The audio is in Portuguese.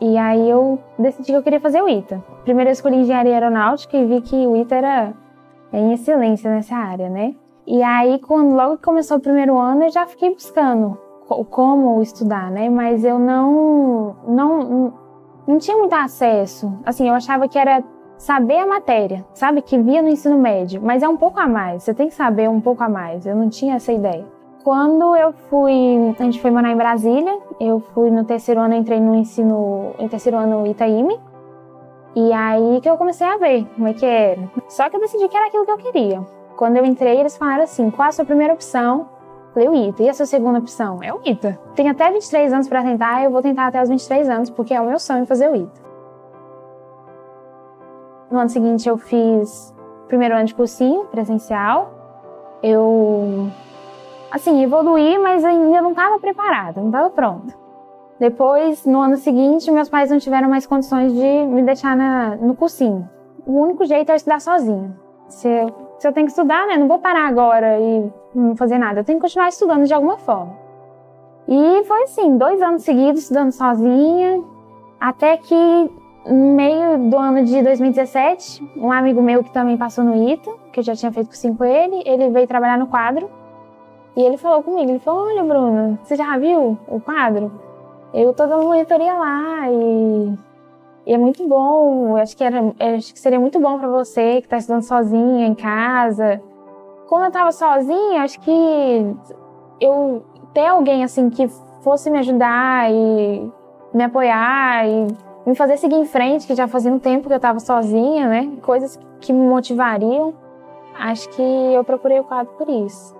E aí eu decidi que eu queria fazer o ITA. Primeiro eu escolhi engenharia aeronáutica e vi que o ITA era em excelência nessa área, né? E aí, logo que começou o primeiro ano, eu já fiquei buscando como estudar, né? Mas eu não tinha muito acesso. Assim, eu achava que era saber a matéria, sabe? Que via no ensino médio. Mas é um pouco a mais, você tem que saber um pouco a mais. Eu não tinha essa ideia. Quando a gente foi morar em Brasília, eu fui no terceiro ano, entrei no terceiro ano Itaime. E aí que eu comecei a ver como é que era. Só que eu decidi que era aquilo que eu queria. Quando eu entrei, eles falaram assim, qual a sua primeira opção? Eu falei, o ITA. E a sua segunda opção? É o ITA. Tenho até 23 anos para tentar, eu vou tentar até os 23 anos, porque é o meu sonho fazer o ITA. No ano seguinte, eu fiz o primeiro ano de cursinho presencial. Eu evoluí, mas ainda não estava preparada, não estava pronta. Depois, no ano seguinte, meus pais não tiveram mais condições de me deixar no cursinho. O único jeito é eu estudar sozinha. Se eu tenho que estudar, né? Não vou parar agora e não fazer nada. Eu tenho que continuar estudando de alguma forma. E foi assim, 2 anos seguidos estudando sozinha, até que no meio do ano de 2017, um amigo meu que também passou no ITA, que eu já tinha feito cursinho com ele veio trabalhar no quadro. E ele falou comigo, ele falou, olha, Bruna, você já viu o quadro? Eu tô dando monitoria lá e é muito bom, acho que seria muito bom pra você que tá estudando sozinha em casa. Quando eu tava sozinha, acho que eu ter alguém assim que fosse me ajudar e me apoiar e me fazer seguir em frente, que já fazia um tempo que eu tava sozinha, né? Coisas que me motivariam. Acho que eu procurei o quadro por isso.